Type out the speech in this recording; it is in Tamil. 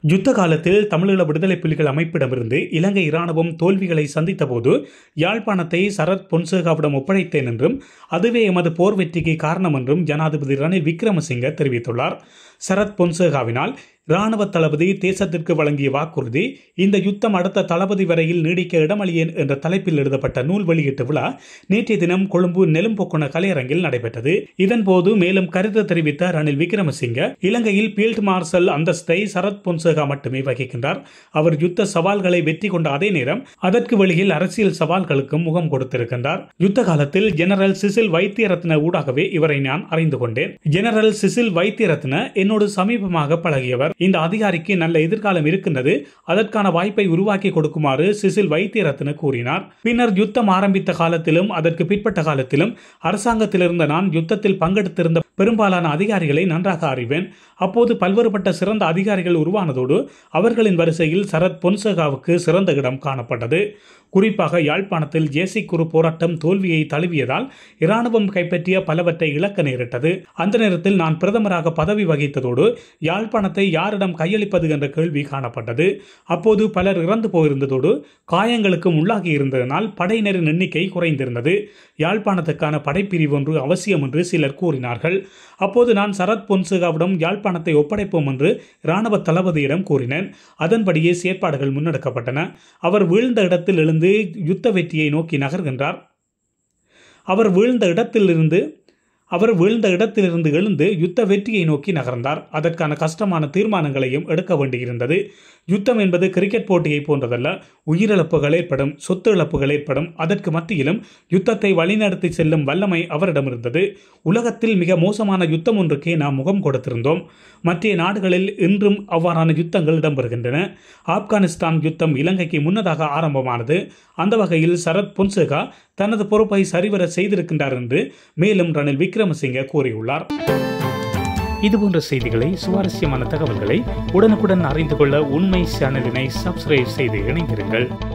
யுத்த காலத்தில் தமிழீழ விடுதலை புலிகள் அமைப்பிடமிருந்து இலங்கை இராணுவம் தோல்விகளை சந்தித்த போது யாழ்ப்பாணத்தை சரத் பொன்சேகாவிடம் ஒப்படைத்தேன் என்றும் அதுவே எமது போர் வெற்றிக்கு காரணம் என்றும் ஜனாதிபதி ரணில் விக்ரமசிங்க தெரிவித்துள்ளார். சரத் பொன்சேகாவினால் இராணுவ தளபதி தேசத்திற்கு வழங்கிய வாக்குறுதி இந்த யுத்தம் அடுத்த தளபதி வரையில் நீடிக்க இடமளியேன் என்ற தலைப்பில் எழுதப்பட்ட நூல் வெளியீட்டு விழா நேற்றைய தினம் கொழும்பு நெலும்பொக்குண கலையரங்கில் நடைபெற்றது. இதன்போது மேலும் கருத்து தெரிவித்த ரணில் விக்ரமசிங்க, இலங்கையில் ஃபீல்ட் மார்ஷல் அந்தஸ்தை சரத் பொன்சேகா மட்டுமே வகிக்கின்றார். அவர் யுத்த சவால்களை வெற்றி கொண்ட அதே நேரம் அதற்கு வெளியில் அரசியல் சவால்களுக்கும் முகம் கொடுத்திருக்கின்றார். யுத்த காலத்தில் ஜெனரல் சிசில் வைத்தியரத்ன ஊடாகவே இவரை நான் அறிந்து கொண்டேன். ஜெனரல் சிசில் வைத்தியரத்ன என்னோடு சமீபமாக பழகியவர். இந்த அதிகாரிக்கு நல்ல எதிர்காலம் இருக்கின்றது, அதற்கான வாய்ப்பை உருவாக்கி கொடுக்குமாறு சிசில் வைத்தியரத்ன கூறினார். பின்னர் யுத்தம் ஆரம்பித்த காலத்திலும் அதற்கு பிற்பட்ட காலத்திலும் அரசாங்கத்தில் இருந்த நான் யுத்தத்தில் பங்கெடுத்திருந்த பெரும்பாலான அதிகாரிகளை நன்றாக அறிவேன். அப்போது பல்வேறுபட்ட சிறந்த அதிகாரிகள் உருவானதோடு அவர்களின் வரிசையில் சரத் பொன்சேகாவுக்கு சிறந்த இடம் காணப்பட்டது. குறிப்பாக யாழ்ப்பாணத்தில் ஜேசி குரு போராட்டம் தோல்வியை தழுவியதால் இராணுவம் கைப்பற்றிய பலவற்றை இழக்க நேரிட்டது. அந்த நேரத்தில் நான் பிரதமராக பதவி வகித்ததோடு யாழ்ப்பாணத்தை யாரிடம் கையளிப்பது என்ற கேள்வி காணப்பட்டது. அப்போது பலர் இறந்து போயிருந்ததோடு காயங்களுக்கும் உள்ளாகி இருந்ததனால் படையினரின் எண்ணிக்கை குறைந்திருந்தது. யாழ்ப்பாணத்துக்கான படைப்பிரிவு ஒன்று அவசியம் என்று சிலர் கூறினார்கள். அப்போது நான் சரத் பொன்சேகாவிடம் யாழ்ப்பாணத்தை ஒப்படைப்போம் என்று இராணுவ தளபதியிடம் கூறினேன். அதன்படியே செயற்பாடுகள் முன்னெடுக்கப்பட்டன. அவர் வீழ்ந்த இடத்தில் எழுந்து யுத்த வெற்றியை நோக்கி நகர்கின்றார். அவர் வீழ்ந்த இடத்திலிருந்து எழுந்து யுத்த வெற்றியை நோக்கி நகர்ந்தார். அதற்கான கஷ்டமான தீர்மானங்களையும் எடுக்க வேண்டியிருந்தது. யுத்தம் என்பது கிரிக்கெட் போட்டியை போன்றதல்ல. உயிரிழப்புகள் ஏற்படும், சொத்து இழப்புகள் ஏற்படும். அதற்கு மத்தியிலும் யுத்தத்தை வழிநடத்தி செல்லும் வல்லமை அவரிடம் இருந்தது. உலகத்தில் மிக மோசமான யுத்தம் ஒன்றுக்கே நாம் முகம் கொடுத்திருந்தோம். மற்ற நாடுகளில் இன்றும் அவ்வாறான யுத்தங்கள் இடம்பெறுகின்றன. ஆப்கானிஸ்தான் யுத்தம் இலங்கைக்கு முன்னதாக ஆரம்பமானது. அந்த வகையில் சரத் பொன்சேகா தனது பொறுப்பை சரிவர செய்திருக்கின்றார் என்று மேலும் ரணில் விக்ரமசிங்க கூறியுள்ளார். இதுபோன்ற செய்திகளை, சுவாரஸ்யமான தகவல்களை உடனுக்குடன் அறிந்து கொள்ள உண்மை சேனலினை சப்ஸ்கிரைப் செய்து இணைந்திருங்கள்.